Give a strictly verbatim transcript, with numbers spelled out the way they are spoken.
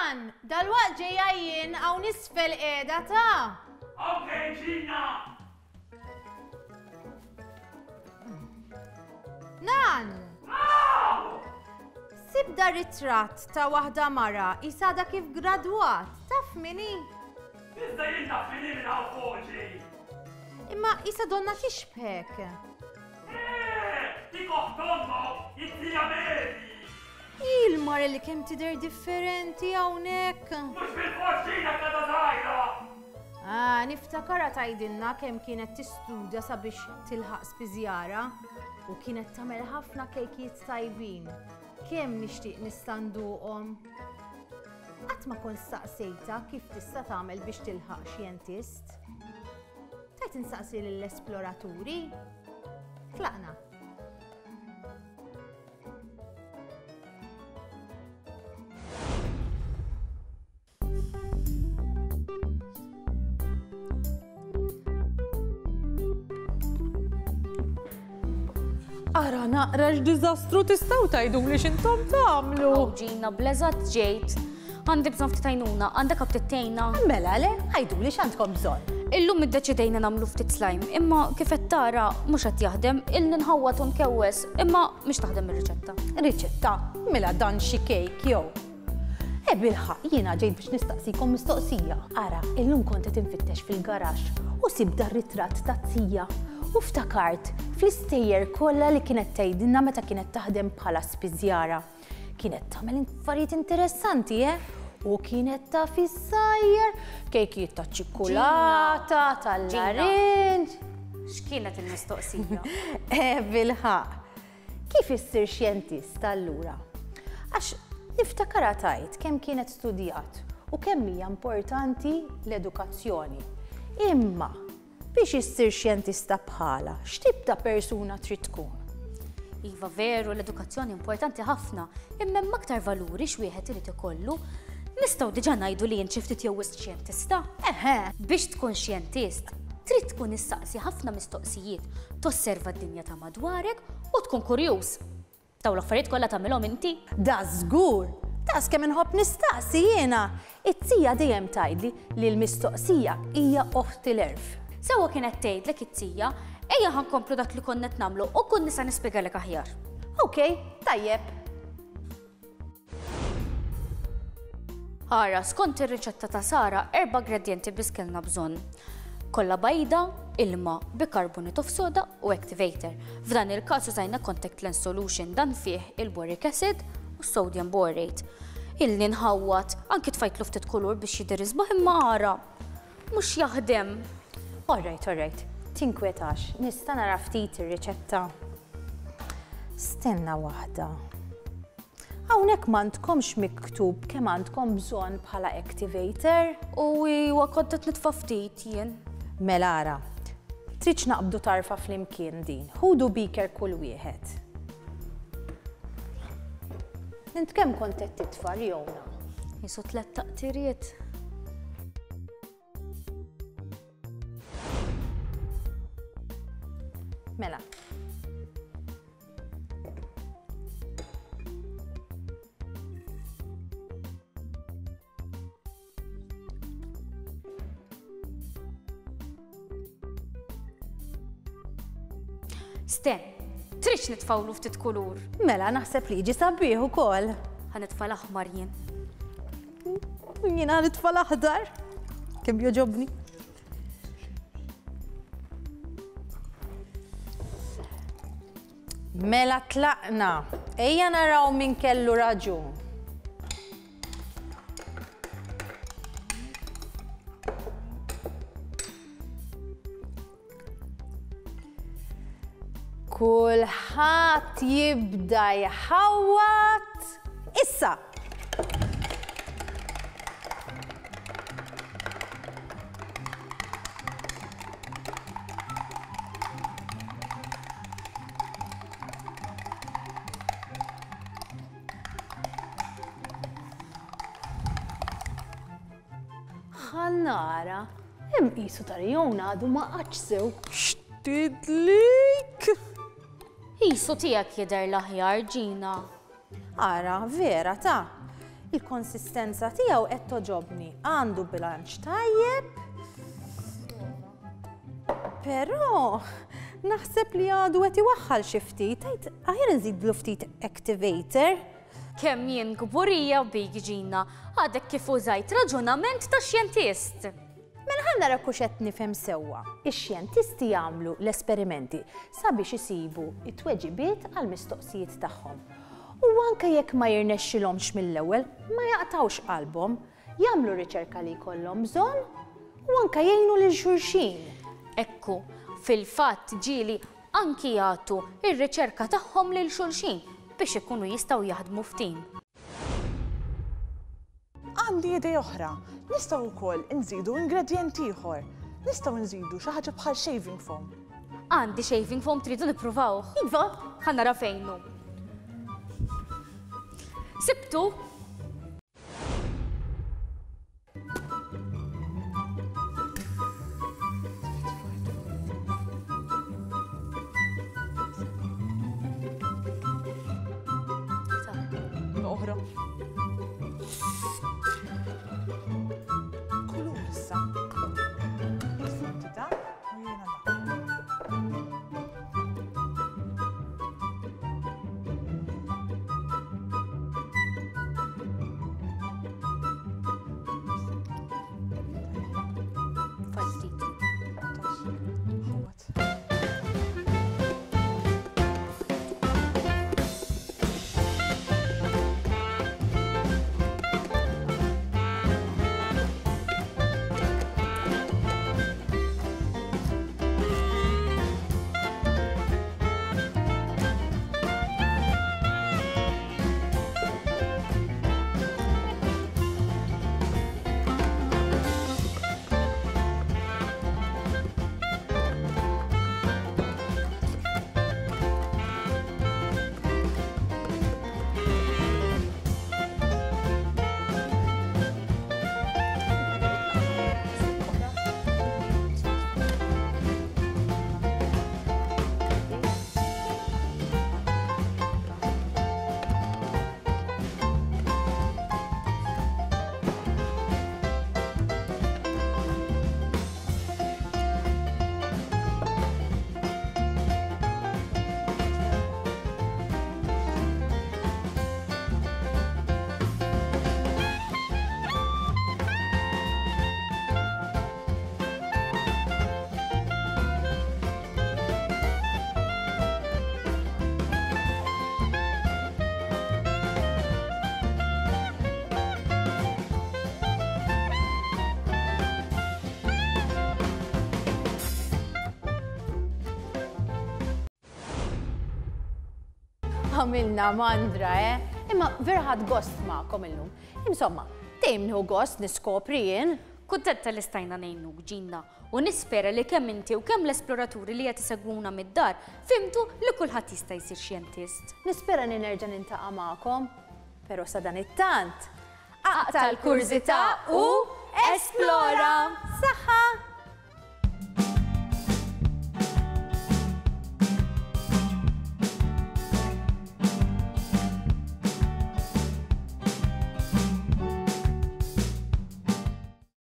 Ġan, dal-waqt ġejja jien hawn isfel qiegħda ta'. Okay, Gina! Nan! Sibda ritratt ta' waħda mara isada kif gradwat, taf minni? Iżda jien naf minni minn hawn fuqi. Imma isa donna tixbħek. Eh, tikoħ domma, it-tija Mary. Il-mar li kemm tidher differenti hawnhekk. Mhux bil-forċina kada żgħira. Ah, niftakara tgħidilna kemm kienet tistudja sabiex tilħaq spiżjara u kienet tagħmel ħafna kejkiet tajbin. Kemm nixtieq nista' nduqhom. Qatt ma kont staqsejta kif tista' tagħmel biex tilħaq xjentist. Tajt insaqsi lill-esploraturi. Tlaqna. Ara naqra x'diżastru tistgħu tgħiduli x'intom tagħmlu. Ġina bleżat ġejt. Għandi bżonn ftit għajnuna, għandek abtittejna. Mela le, ħajduli x'għandkom bżonn. Illum iddeċidejna nagħmlu ftit slime, imma kif qed tara mhux qed jaħdem, ilni nħawwat u nkewwes, imma mhix taħdem ir-riċetta. Riċetta, mela dan xi kejk jew. E bilħaq jiena ġejt biex nistaqsikom mistoqsija. Ara, illum kont qed infittex fil-garax u sibda r-ritratt ta' Tija. U ftakart fl-istejjer kollha li kienet tgħidilna meta kienet taħdem bħala spiżjara. Kienet tagħmel affarijiet interessanti, eh? U kienet ta' fis-sajjer, kejkiet ta' ċikkulata, tal-larinġ. X'kienet il-mistoqsija? Eh, bilħaq. Kif issir xjentist allura? Għax niftakara tajt kemm kienet studjat u kemm hija importanti l-edukazzjoni. Imma biex issir xjentista bħala, x'tip ta' persuna trid tkun? Iva veru, l-edukazzjoni importanti ħafna, imma hemm aktar valuri x'wieħed irid ikollu. Nistgħu diġà ngħidu li jien xi ftit jew wisq xjentista. Eħe. Biex tkun xjentist, trid tkun issaqsi ħafna mistoqsijiet, tosserva d-dinja ta' madwarek u tkun kurjuż. Daw l-affarijiet kollha tagħmilhom inti. Da żgur. Tas kemm inħobb nistaqsi jiena. It-tija dejjem tgħidli li l-mistoqsija hija oħt il-erf. Sewa kienet tgħidlek it-tija, ejja ħankomplu dak li konna qed nagħmlu u kun nista' nispjegalek aħjar. Okej, tajjeb. Ara, skont ir-riċetta ta' Sara, erba' gradjenti biss kellna bżonn. Kollha bajda, ilma, bikarbonate of soda u activator. F'dan il-każ użajna contact lens solution dan fih il-boric acid u sodium borate. Illi nħawwat, anki tfajtlu ftit kulur biex jidher isbaħ imma ara. Mhux jaħdem. Alright, alright. Tinkwetax, nista' nara ftit ir-riċetta. Stenna waħda. Hawnhekk m'għandkomx miktub kemm għandkom bżonn bħala activator? U iwa kont qed nitfa' ftit jien. Mela ara, tridx naqbdu tarfa flimkien din. Ħudu beaker kull wieħed. Int kemm kont qed titfa' Rjona? Jisu tliet taqtiriet. Mela. Sten, tridx nitfawlu ftit kulur. Mela naħseb li jiġi sabiħ ukoll. Ħanitfa' l-aħmar jien. Jiena nitfa' l-aħdar. Kemm joġobni. Mela tlaqna. Ejja naraw min kellu raġun. Kulħadd jibda jħawwat issa. Ħannara, hemm qisu ta' Rjona għadu ma qatx sew. Xtidlik! Qisu tiegħek jidher l-aħjar Ġina. Ara, vera ta' Il-konsistenza tiegħu qed toġobni, għandu bilanċ tajjeb. Però naħseb li għadu qed iwaħħal xi ftit, tajt aħjar nżidlu ftit activator. Kemm jien kburija bik Ġina, għadek kif użajt raġunament ta' xjentist. Mela ħa nara kux qed nifhem sewwa. Ix-xjentisti jagħmlu l-esperimenti sabiex isibu it-tweġibiet għall-mistoqsijiet tagħhom. U anke jekk ma jirnexxilhomx mill-ewwel, ma jaqtawx qalbhom, jagħmlu riċerka li jkollhom bżonn u anke jgħinu lil xulxin. Ekku, fil-fatt ġieli anki jagħtu ir-riċerka tagħhom lil xulxin biex ikunu jistgħu jaħdmu f'tim. Għandi idea oħra, nistgħu wkoll inżidu ingredjent ieħor. Nistgħu nżidu xi ħaġa bħal shaving foam. Għandi shaving foam tridu nippruvaw. Iva, Ħa nara fejnu. Sibtu? Oħra. Kulur issa. Tita, u jiena da. Fajtit. Ħawat. għamilna mandra, eh? Imma vera ħadd gost magħkom illum. Insomma, dejjem nieħu gost niskopri jien. Kuntenta li stajna ngħinuk Ġina u nispera li kemm inti u kemm l-esploraturi li qed isegwuna mid-dar fimtu li kulħadd jista' jsir xjentist. Nispera li nerġa' nintaqa' magħkom, però sa dan it-tant aqta' l-kurżità u